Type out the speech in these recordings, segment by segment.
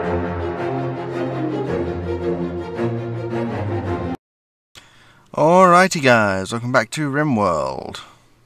Alrighty guys, welcome back to RimWorld.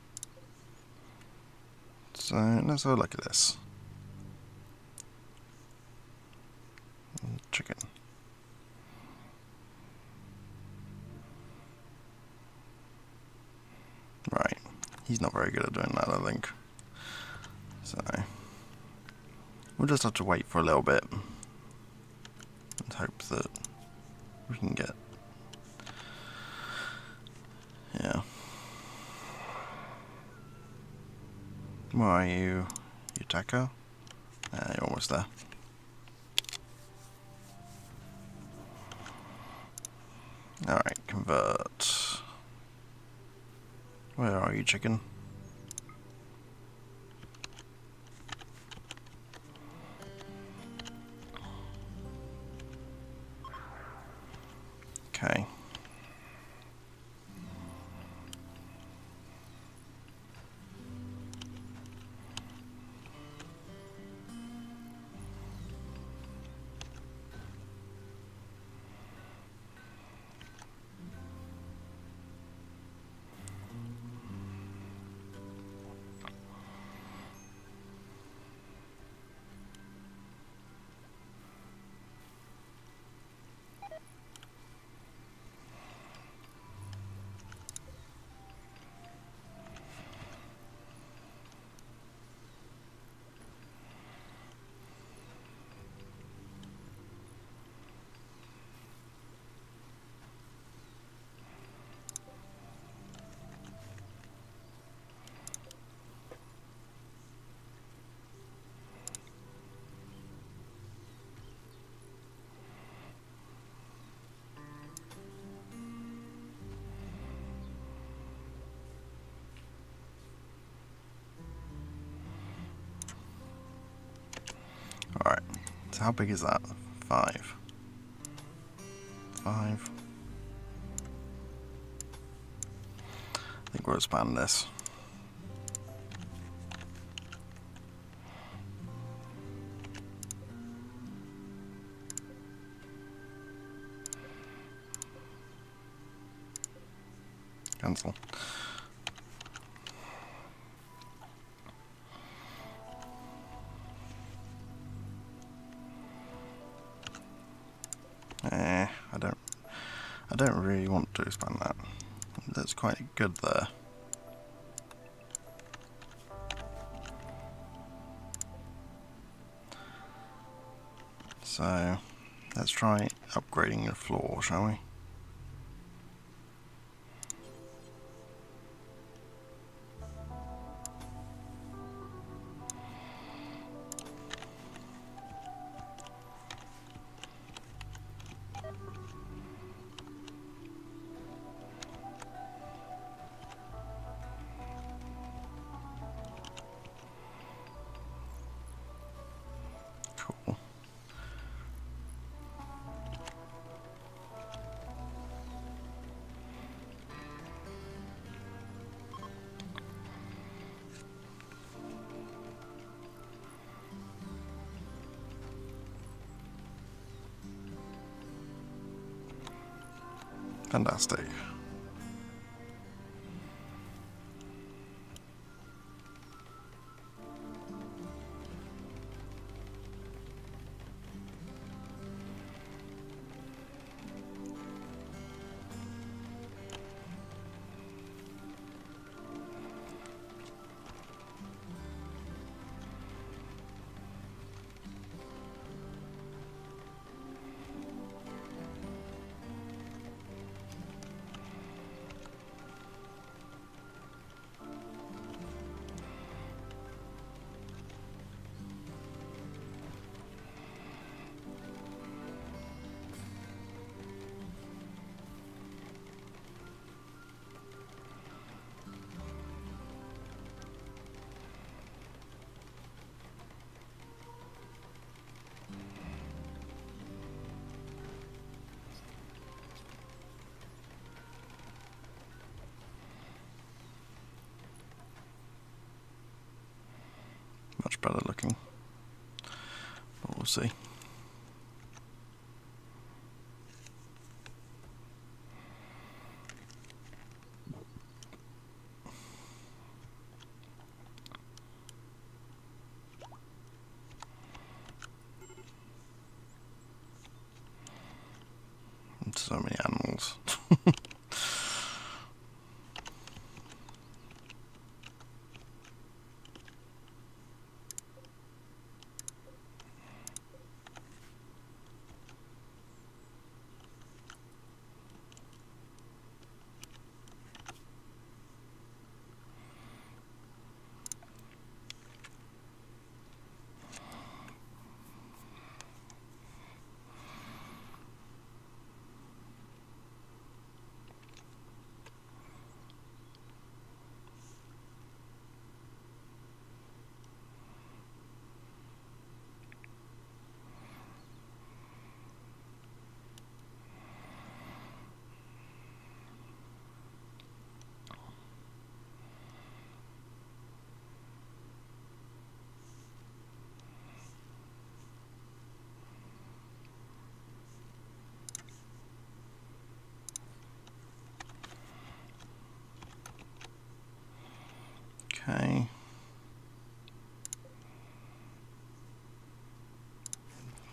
So let's have a look at this. Chicken. Right, he's not very good at doing that, I think. So we'll just have to wait for a little bit and hope that we can get. Yeah. Where are you? You taco? You're almost there. Alright, convert. Where are you, chicken? Okay. Alright, so how big is that? 5. 5. I think we'll expand this. Cancel. I don't really want to expand that. That's quite good there. So let's try upgrading the floor, shall we? Cool. Fantastic. Much better looking, but we'll see.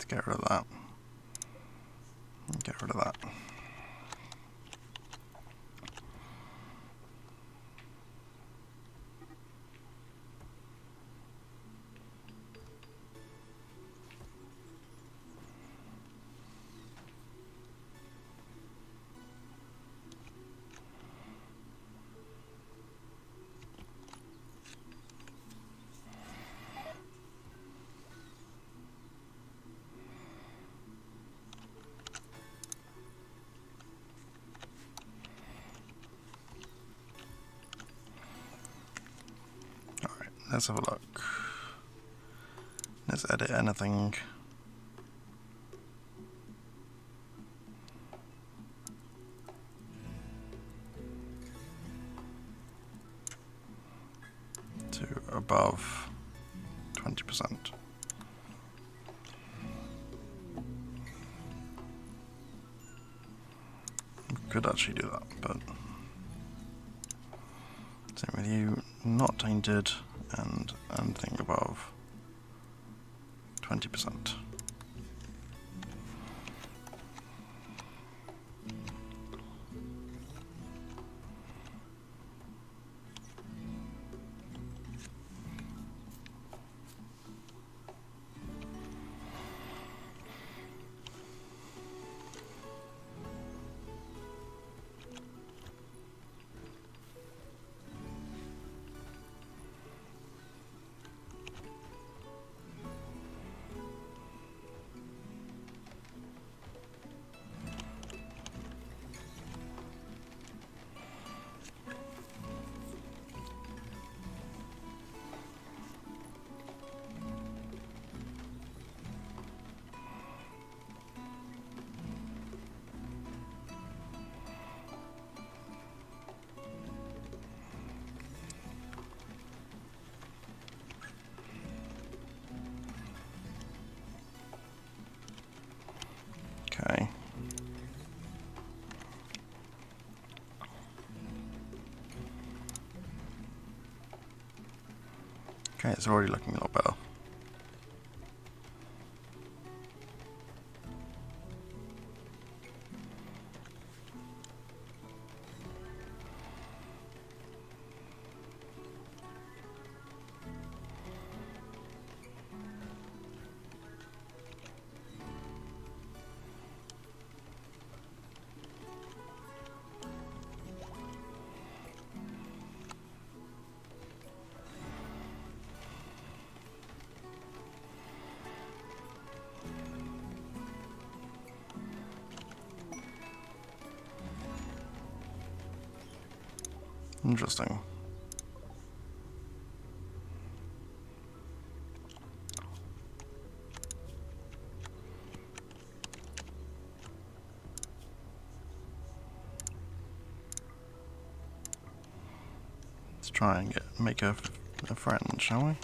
get rid of that. Get rid of that. Let's have a look. Let's edit anything. To above 20%. Could actually do that, but same with you, not tainted. And anything above 20%. Okay. Okay, it's already looking a lot better. Interesting. Let's try and make a friend, shall we?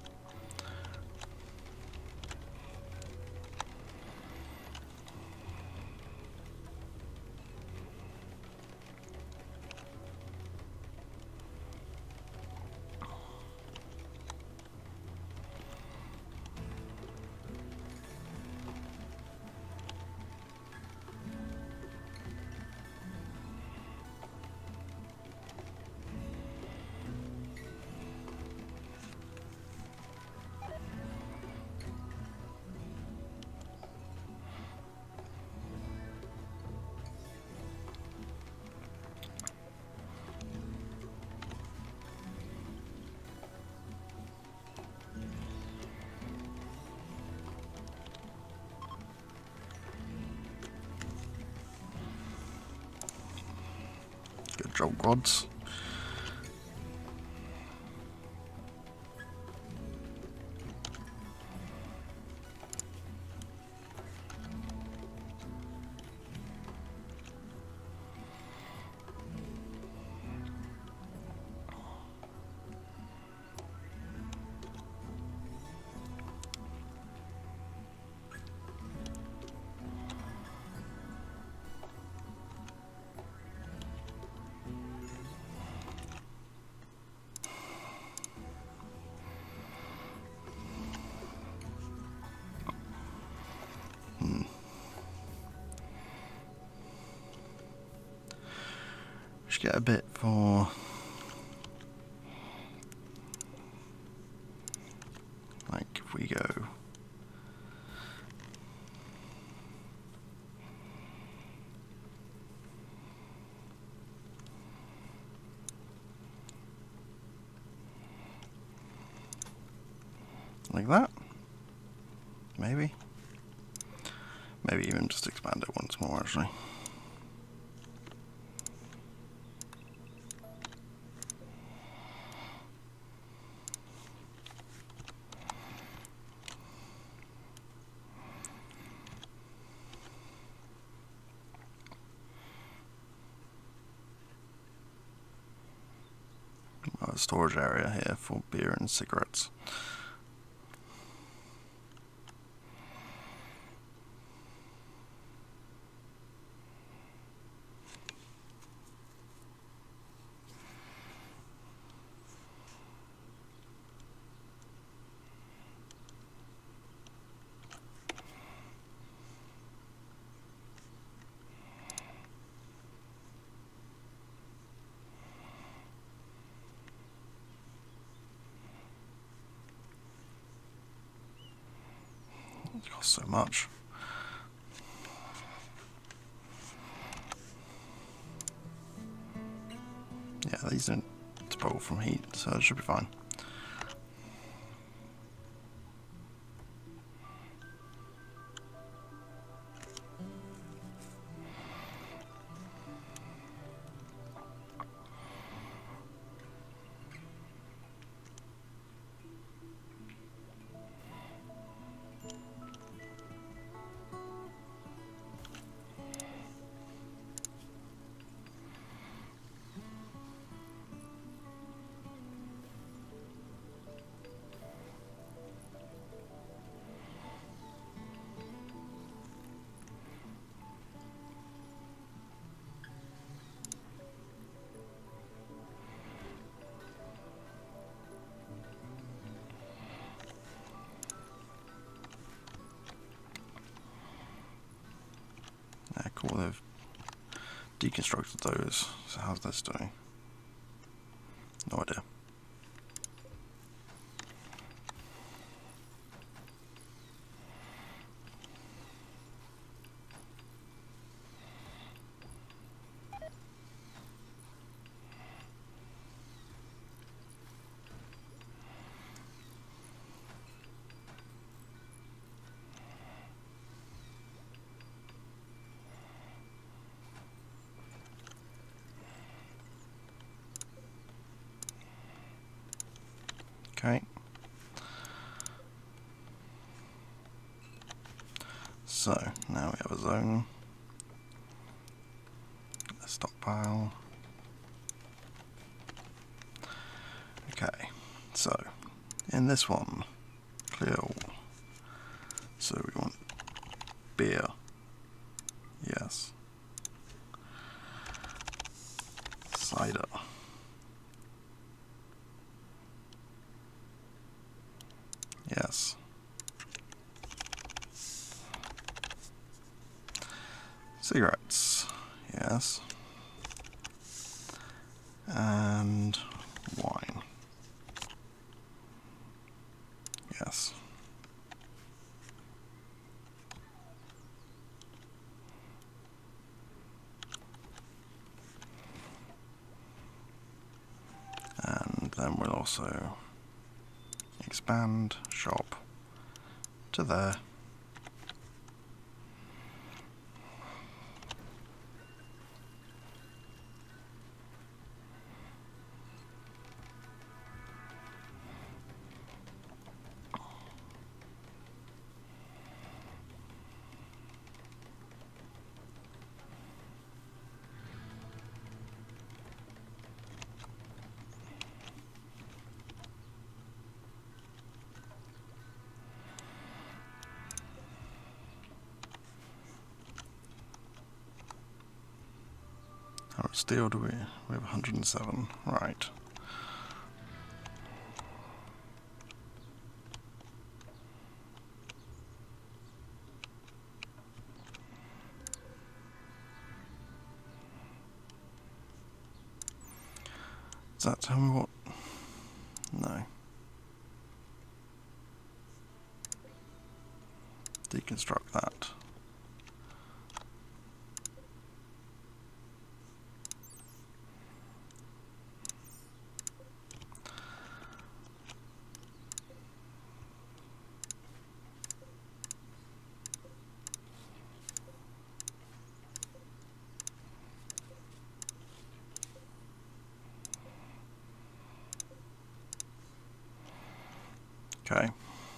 Good job, Gods. should get a bit for like if we go like that, maybe even just expand it once more actually. A storage area here for beer and cigarettes. It costs so much. Yeah, these don't spoil from heat, so it should be fine. Yeah, cool, they've deconstructed those. So how's this doing? No idea. Okay. So, now we have a zone, a stockpile. Okay, so, in this one, clear all. So we want beer, yes. Cider. Yes. Cigarettes, yes. And wine, yes. And then we'll also expand shop to there. How much steel do we? We have 107. Right. that tell me what? No. Deconstruct that. Okay.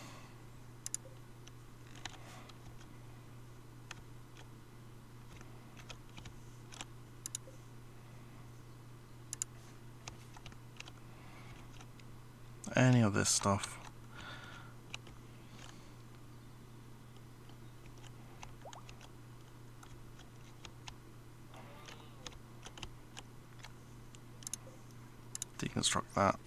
Any of this stuff. Deconstruct that.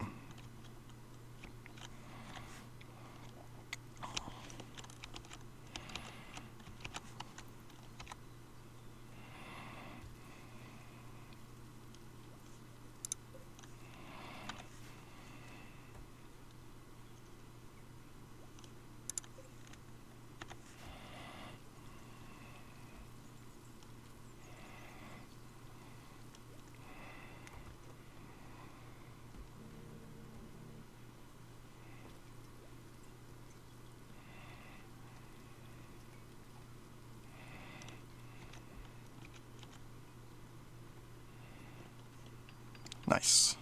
Nice.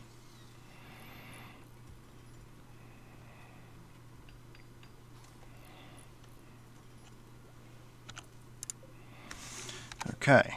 Okay.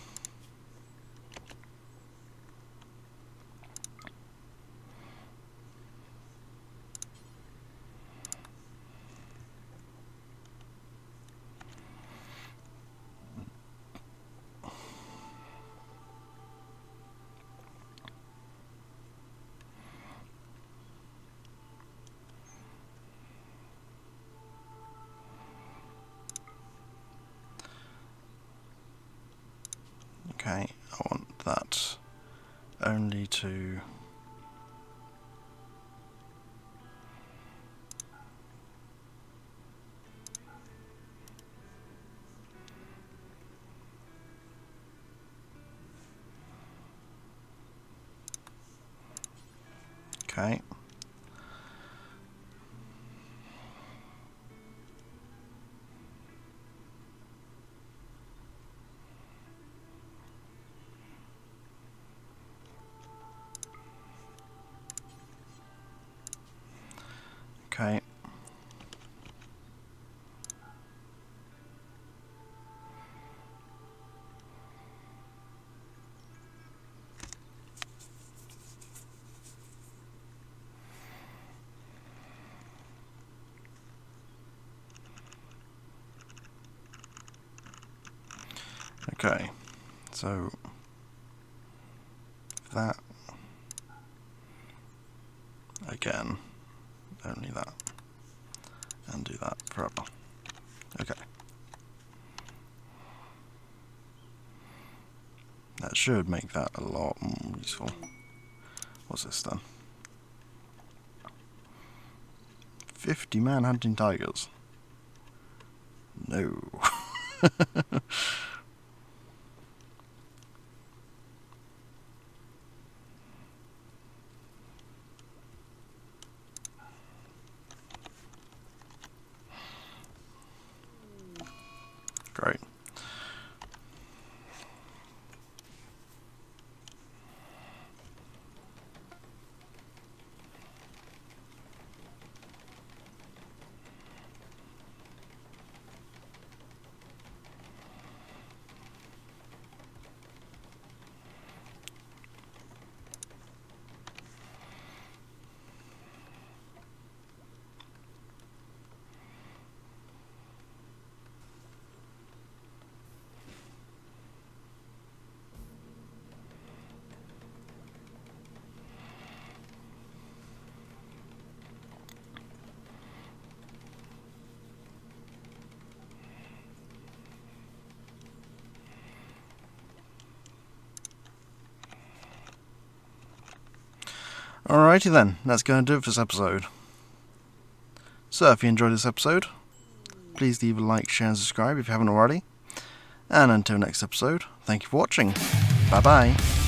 Okay, I want that only to okay. Okay. Okay. So that again, only that, and do that forever. Okay. That should make that a lot more useful. What's this then? 50 man hunting tigers. No. Great. Alrighty then, that's going to do it for this episode. So if you enjoyed this episode, please leave a like, share and subscribe if you haven't already. And until next episode, thank you for watching. Bye bye.